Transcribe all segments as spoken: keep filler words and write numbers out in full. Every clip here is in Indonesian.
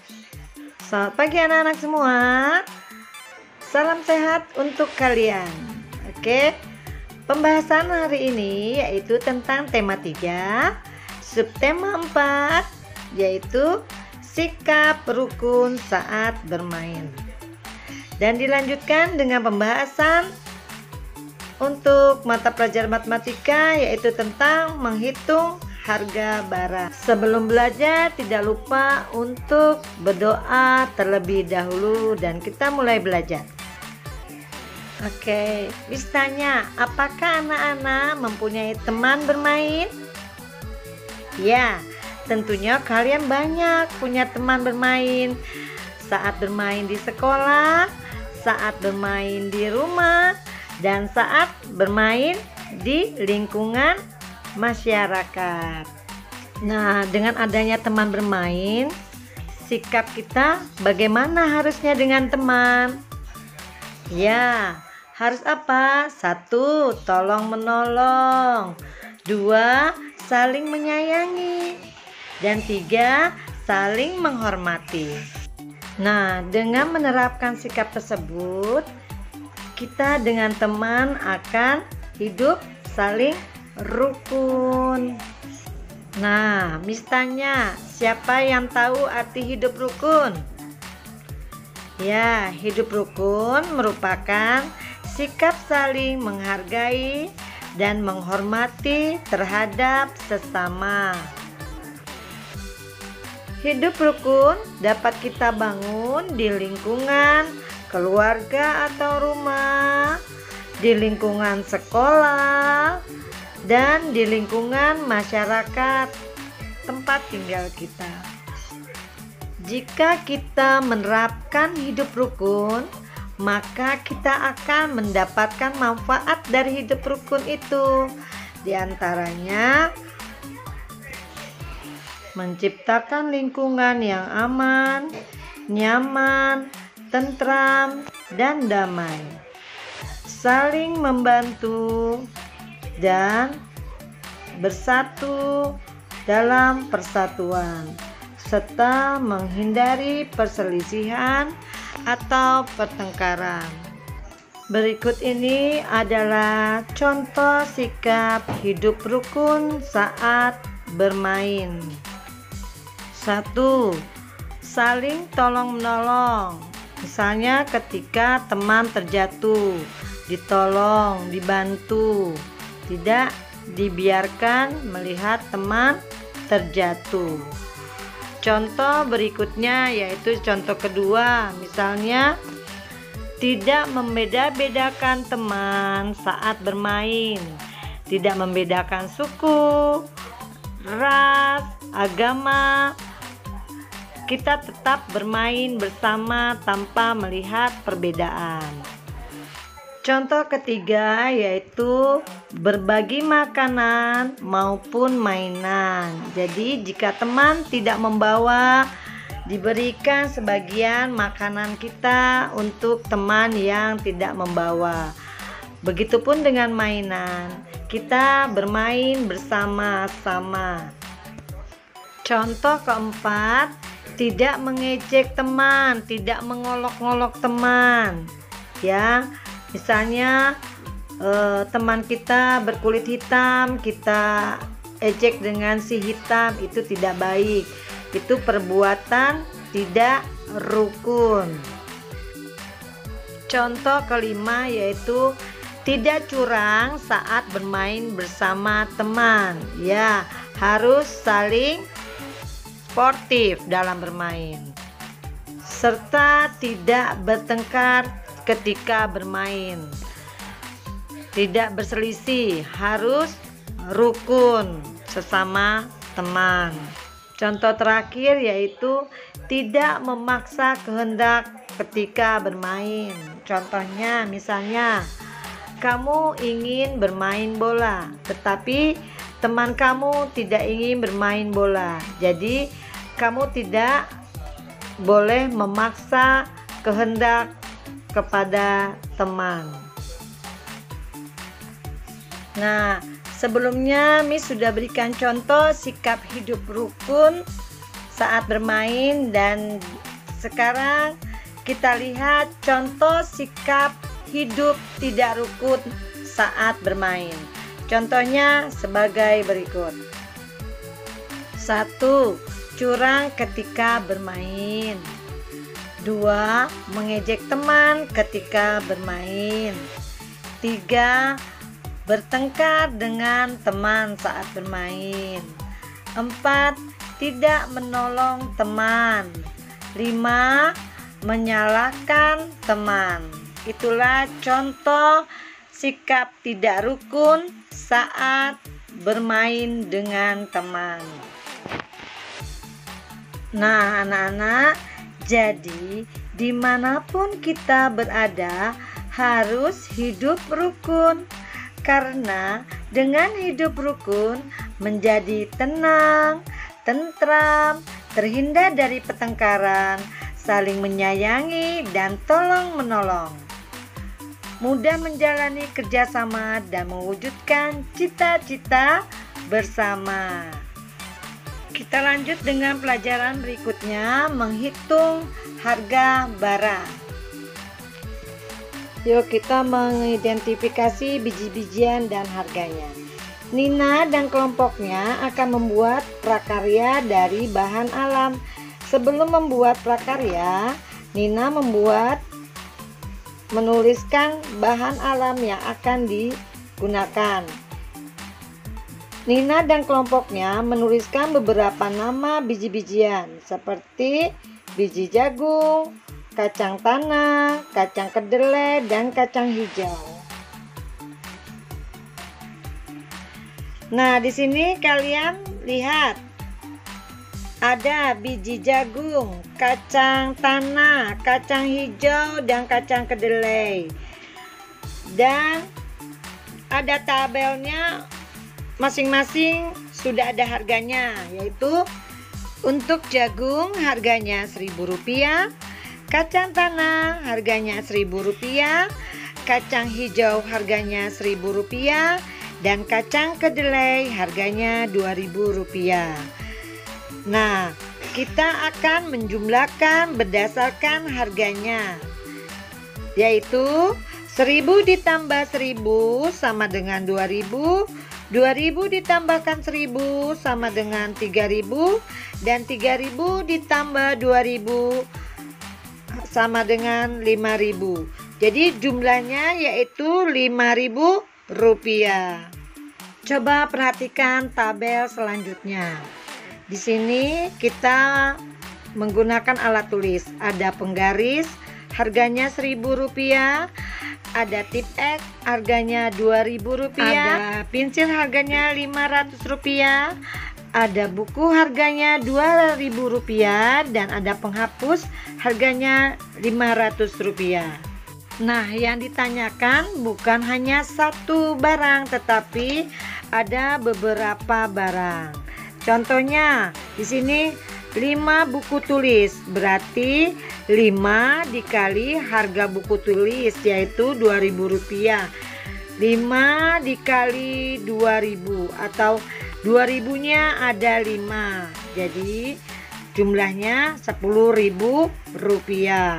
Selamat pagi anak-anak semua. Salam sehat untuk kalian. Oke, pembahasan hari ini yaitu tentang tema tiga, subtema empat, yaitu sikap rukun saat bermain. Dan dilanjutkan dengan pembahasan untuk mata pelajaran matematika, yaitu tentang menghitung harga barang. Sebelum belajar, tidak lupa untuk berdoa terlebih dahulu dan kita mulai belajar. Oke, Miss tanya, apakah anak-anak mempunyai teman bermain? Ya, tentunya kalian banyak punya teman bermain. Saat bermain di sekolah, saat bermain di rumah, dan saat bermain di lingkungan masyarakat. Nah, dengan adanya teman bermain, sikap kita bagaimana harusnya dengan teman? Ya, harus apa? Satu, tolong menolong. Dua, saling menyayangi. Dan tiga, saling menghormati. Nah, dengan menerapkan sikap tersebut, kita dengan teman akan hidup saling rukun. Nah, Miss tanya, siapa yang tahu arti hidup rukun? Ya, hidup rukun merupakan sikap saling menghargai dan menghormati terhadap sesama. Hidup rukun dapat kita bangun di lingkungan keluarga atau rumah, di lingkungan sekolah, dan di lingkungan masyarakat tempat tinggal kita. Jika kita menerapkan hidup rukun, maka kita akan mendapatkan manfaat dari hidup rukun itu. Di antaranya, menciptakan lingkungan yang aman, nyaman, tentram, dan damai, saling membantu, dan bersatu dalam persatuan, serta menghindari perselisihan atau pertengkaran. Berikut ini adalah contoh sikap hidup rukun saat bermain. Satu, saling tolong-menolong. Misalnya ketika teman terjatuh, ditolong, dibantu. Tidak dibiarkan melihat teman terjatuh. Contoh berikutnya yaitu contoh kedua, misalnya tidak membeda-bedakan teman saat bermain, tidak membedakan suku, ras, agama. Kita tetap bermain bersama tanpa melihat perbedaan. Contoh ketiga yaitu berbagi makanan maupun mainan. Jadi jika teman tidak membawa, diberikan sebagian makanan kita untuk teman yang tidak membawa. Begitupun dengan mainan, kita bermain bersama-sama. Contoh keempat, tidak mengejek teman, tidak mengolok-ngolok teman. Ya, misalnya eh, teman kita berkulit hitam, kita ejek dengan si hitam, itu tidak baik. Itu perbuatan tidak rukun. Contoh kelima yaitu tidak curang saat bermain bersama teman. Ya, harus saling sportif dalam bermain, serta tidak bertengkar ketika bermain, tidak berselisih, harus rukun sesama teman. Contoh terakhir yaitu tidak memaksa kehendak ketika bermain. Contohnya misalnya kamu ingin bermain bola, tetapi teman kamu tidak ingin bermain bola. Jadi kamu tidak boleh memaksa kehendak kepada teman. Nah, sebelumnya Miss sudah berikan contoh sikap hidup rukun saat bermain. Dan sekarang kita lihat contoh sikap hidup tidak rukun saat bermain. Contohnya sebagai berikut. Satu, curang ketika bermain. Dua, mengejek teman ketika bermain. Tiga, bertengkar dengan teman saat bermain. Empat, tidak menolong teman. Lima, menyalahkan teman. Itulah contoh sikap tidak rukun saat bermain dengan teman. Nah, anak-anak, jadi dimanapun kita berada harus hidup rukun, karena dengan hidup rukun menjadi tenang, tentram, terhindar dari pertengkaran, saling menyayangi dan tolong menolong, mudah menjalani kerjasama dan mewujudkan cita-cita bersama. Kita lanjut dengan pelajaran berikutnya, menghitung harga barang. Yuk kita mengidentifikasi biji-bijian dan harganya. Nina dan kelompoknya akan membuat prakarya dari bahan alam. Sebelum membuat prakarya, Nina membuat menuliskan bahan alam yang akan digunakan. Nina dan kelompoknya menuliskan beberapa nama biji-bijian seperti biji jagung, kacang tanah, kacang kedelai, dan kacang hijau. Nah, di sini kalian lihat ada biji jagung, kacang tanah, kacang hijau, dan kacang kedelai. Dan ada tabelnya, masing-masing sudah ada harganya, yaitu untuk jagung harganya seribu rupiah, kacang tanah harganya seribu rupiah, kacang hijau harganya seribu rupiah, dan kacang kedelai harganya dua ribu rupiah. Nah, kita akan menjumlahkan berdasarkan harganya, yaitu seribu ditambah seribu sama dengan dua ribu, dua ribu ditambahkan seribu sama dengan tiga ribu, dan tiga ribu ditambah dua ribu sama dengan lima ribu. Jadi jumlahnya yaitu lima ribu rupiah. Coba perhatikan tabel selanjutnya. Di sini kita menggunakan alat tulis. Ada penggaris, harganya seribu rupiah. Ada tip X, harganya dua ribu rupiah. Ada pensil, harganya lima ratus rupiah. Ada buku, harganya dua ribu rupiah. Dan ada penghapus, harganya lima ratus rupiah. Nah, yang ditanyakan bukan hanya satu barang, tetapi ada beberapa barang. Contohnya, di sini lima buku tulis, berarti lima dikali harga buku tulis, yaitu dua ribu rupiah. lima dikali dua ribu, atau dua ribunya ada lima, jadi jumlahnya sepuluh ribu rupiah.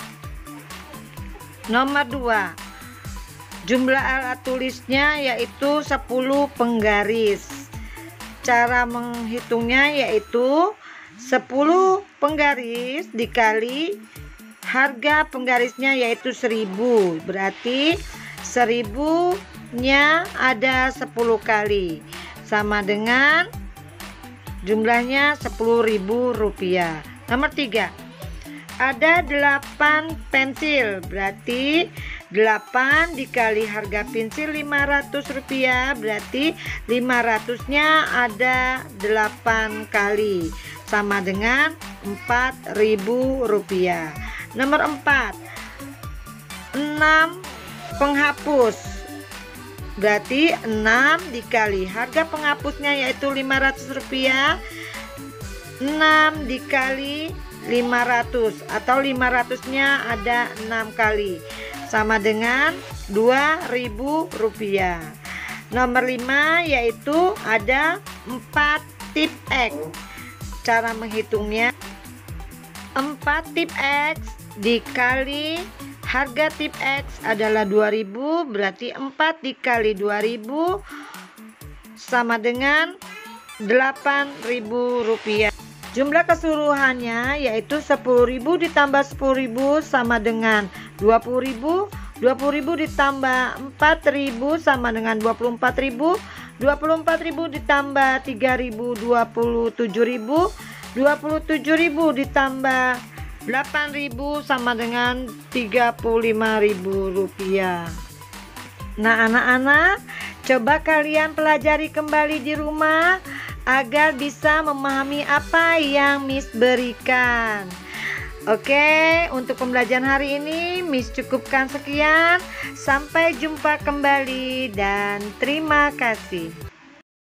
Nomor dua, jumlah alat tulisnya yaitu sepuluh penggaris. Cara menghitungnya yaitu sepuluh penggaris dikali harga penggarisnya yaitu seribu, berarti seribu nya ada sepuluh kali, sama dengan jumlahnya sepuluh ribu rupiah. Nomor tiga, ada delapan pensil, berarti delapan dikali harga pensil lima ratus rupiah, berarti lima ratus nya ada delapan kali, sama dengan empat ribu rupiah. Nomor empat, enam penghapus, berarti enam dikali harga penghapusnya yaitu lima ratus rupiah, enam dikali lima ratus, atau lima ratus nya ada enam kali, sama dengan dua ribu rupiah. Nomor lima yaitu ada empat tip X. Cara menghitungnya, empat tip X dikali harga tip X adalah dua ribu, berarti empat dikali dua ribu sama dengan delapan ribu rupiah. Jumlah keseluruhannya yaitu sepuluh ribu ditambah sepuluh ribu sama dengan dua puluh ribu, dua puluh ribu ditambah empat ribu sama dengan dua puluh empat ribu, dua puluh empat ribu ditambah tiga ribu dua puluh tujuh ribu, dua puluh tujuh ribu ditambah delapan ribu sama dengan tiga puluh lima ribu rupiah. Nah anak-anak, coba kalian pelajari kembali di rumah agar bisa memahami apa yang Miss berikan. Oke, untuk pembelajaran hari ini Miss cukupkan sekian. Sampai jumpa kembali dan terima kasih.